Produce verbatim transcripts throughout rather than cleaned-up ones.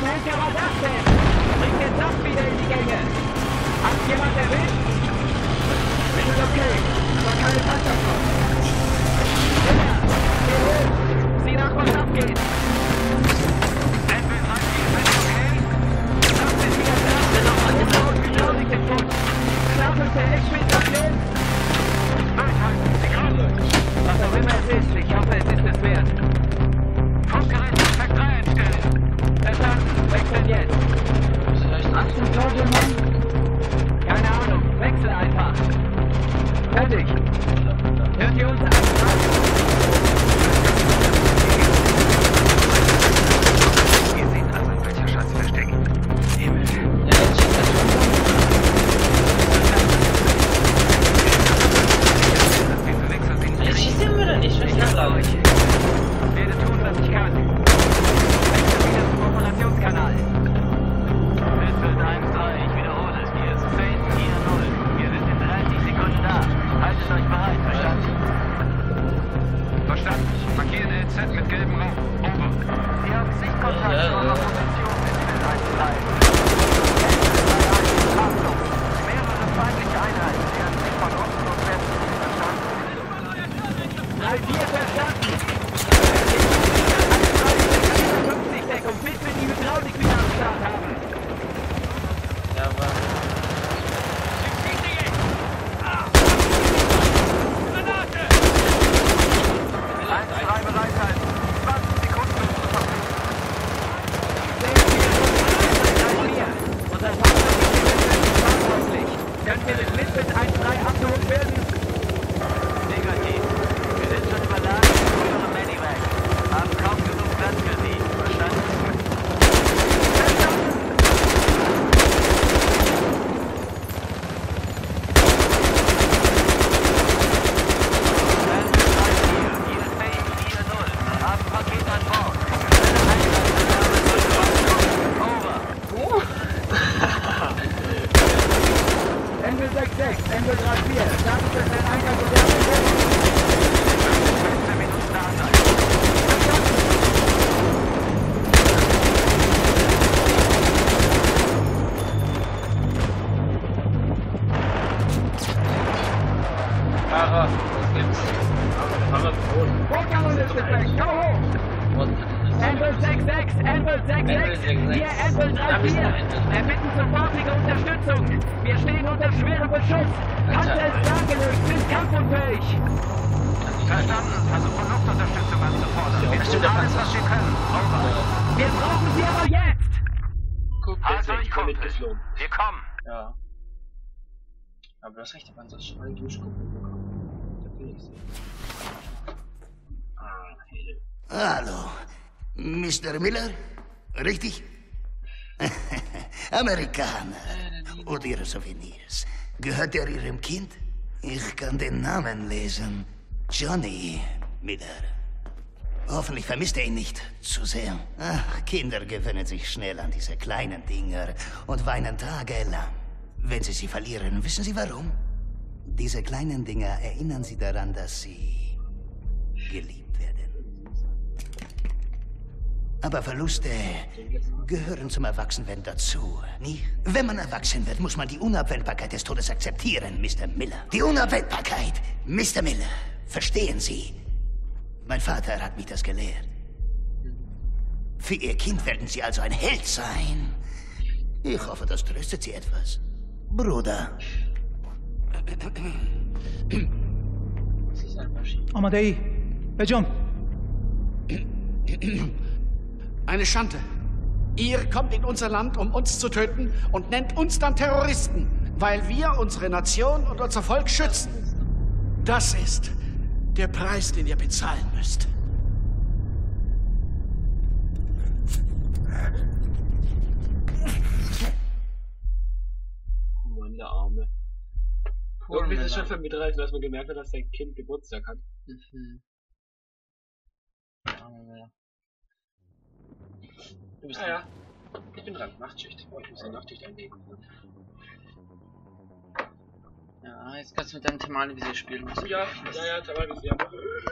Mensch war das denn? Bringt den Saft wieder in die Gänge. Hat jemand erwischt? Es ist okay, aber keine Panzerfront. Miller, geh hoch. Sieh nach, was abgeht. Was auch immer es ist, ich hoffe, es ist es wert. Funkgerät auf Tag drei einstellen. Verstanden, wechseln jetzt. Vielleicht achtzehn Tote, Mann? Keine Ahnung, wechsel einfach. Fertig. Hört ihr uns an? Ihr seht also, in welcher Schatz wir stecken. Himmel. Ja, jetzt steht das schon. Ich weiß nicht, glaube ich. Ich werde tun, was ich kann. Wechsel wieder zum Operationskanal. Mittel eins drei, ich wiederhole. Hier ist Fate vier null. Wir sind in dreißig Sekunden da. Haltet euch bereit, verstanden? Verstanden. Markieren L Z mit gelbem Raum. Over. Sie haben Sichtkontakt ja, zur ja. Position mit Mittel eins drei. Achtung! Mehrere feindliche Einheiten werden sich von Osten und Westen verstanden. drei vier verstanden! fünfzig Deckung, bis wir die Hydraulik wieder am Start haben! Ja, aber... Granate! eins drei bereithalten! zwanzig Sekunden zur Verfügung! Unser Partner ist verantwortlich! Können wir mit Mittel eins drei abgeholt werden? Negativ! Wir sind schon überladen mit unserem Medivac. Haben kaum genug Platz für Sie. Verstanden? Verstanden! Hier ist Fate vier null. Haben Paket an Bord. Over. Engel sechs sechs, Engel drei vier. Status ist ein Eingang und der Fahrer, was gibt's? Fahrer Boden. Vorkanone ist defekt, schau hoch! Envil sechs sechs, Envil sechs sechs, hier Envil drei vier. Erbitten sofortige Unterstützung. Wir stehen unter schwerem Beschuss. Panzer ist dargelegt, sind kampfunfähig. Verstanden, versuchen Luftunterstützung anzufordern. Wir tun alles, was wir können. Over. Wir brauchen sie aber jetzt! Guck, Also ich komme. mitgeflogen. Wir kommen. Ja. Aber du hast recht, der Panzer ist schon mal durchgucken bekommen. Da will ich sehen. Ah, hey. Hallo, Mister Miller? Richtig? Amerikaner. Und ihre Souvenirs. Gehört er ihrem Kind? Ich kann den Namen lesen. Johnny Miller. Hoffentlich vermisst er ihn nicht zu sehr. Ach, Kinder gewöhnen sich schnell an diese kleinen Dinger und weinen tagelang. Wenn sie sie verlieren, wissen Sie warum? Diese kleinen Dinger erinnern sie daran, dass sie geliebt werden. Aber Verluste gehören zum Erwachsenwerden dazu, nicht? Wenn man erwachsen wird, muss man die Unabwendbarkeit des Todes akzeptieren, Mister Miller. Die Unabwendbarkeit, Mister Miller. Verstehen Sie? Mein Vater hat mich das gelehrt. Für Ihr Kind werden Sie also ein Held sein. Ich hoffe, das tröstet Sie etwas. Bruder. Amadei, John. Eine Schande. Ihr kommt in unser Land, um uns zu töten und nennt uns dann Terroristen, weil wir unsere Nation und unser Volk schützen. Das ist der Preis, den ihr bezahlen müsst. Oh Mann, der Arme. Irgendwie ist es schon für mitreißen, dass man gemerkt hat, dass sein Kind Geburtstag hat. Mhm. Arme. Du bist ah, ja. Ich bin dran. Nachtschicht. Oh, ich muss eine Nachtschicht einlegen. Ja, jetzt kannst du mit deinem Thermalvisier spielen. Ja, ja, ja, Thermalvisier.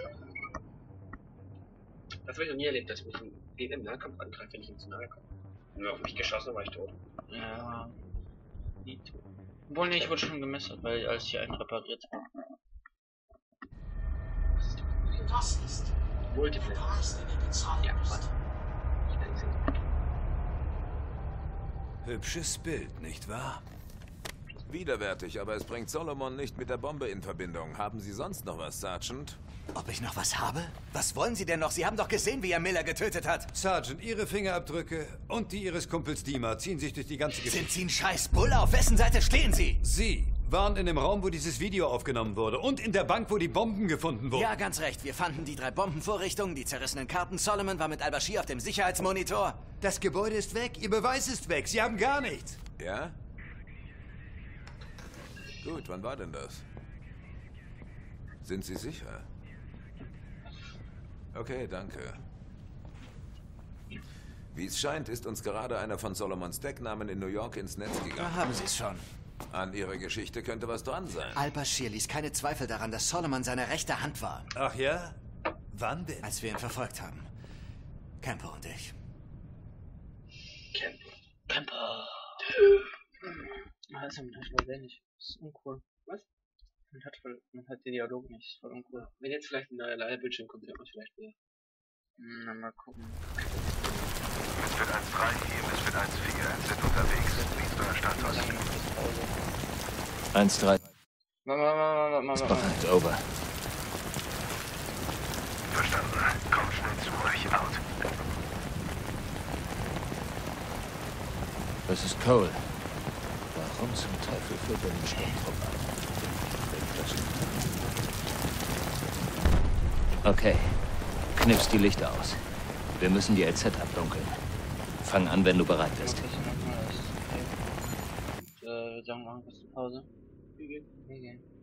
Das habe ich noch nie erlebt, dass mich ein Gegner im Nahkampf angreift, wenn ich ihm zu nahe komme. Wenn er auf mich geschossen, war ich tot. Ja. Nie tot. Obwohl, nee, ich wurde schon gemessert, weil als hier einen repariert habe. Das ist Multiplayer. Ja, warte. Hübsches Bild, nicht wahr? Widerwärtig, aber es bringt Solomon nicht mit der Bombe in Verbindung. Haben Sie sonst noch was, Sergeant? Ob ich noch was habe? Was wollen Sie denn noch? Sie haben doch gesehen, wie er Miller getötet hat. Sergeant, Ihre Fingerabdrücke und die Ihres Kumpels Dima ziehen sich durch die ganze Geschichte. Sind Sie ein scheiß Bulle? Auf wessen Seite stehen Sie? Sie waren in dem Raum, wo dieses Video aufgenommen wurde und in der Bank, wo die Bomben gefunden wurden. Ja, ganz recht. Wir fanden die drei Bombenvorrichtungen, die zerrissenen Karten. Solomon war mit Al-Bashir auf dem Sicherheitsmonitor. Das Gebäude ist weg. Ihr Beweis ist weg. Sie haben gar nichts. Ja? Gut, wann war denn das? Sind Sie sicher? Okay, danke. Wie es scheint, ist uns gerade einer von Solomons Decknamen in New York ins Netz gegangen. Da haben Sie es schon. An Ihrer Geschichte könnte was dran sein. Al-Bashir ließ keine Zweifel daran, dass Solomon seine rechte Hand war. Ach ja? Wann denn? Als wir ihn verfolgt haben. Campo und ich. Camper. Camper. Also, man hat voll wenig. Das ist uncool. Was? Man hat, voll, man hat den Dialog nicht. Das ist voll uncool. Wenn jetzt vielleicht ein neuer Leihbildschirm kommt, wird man vielleicht wieder. Na, mal gucken. Misfit eins drei hier, Misfit eins vier sind unterwegs. Wie ist euer Status? eins drei. Mama, Mama, Mama, Mama. Bereit, over. Verstanden. Komm schnell zu euch, out. Das ist Cole. Warum zum Teufel führt er den Sturmtrupp an? Okay. Knips die Lichter aus. Wir müssen die L Z abdunkeln. Fang an, wenn du bereit bist. Äh, sagen wir mal, kurz eine Pause. Wie geht? Wie geht?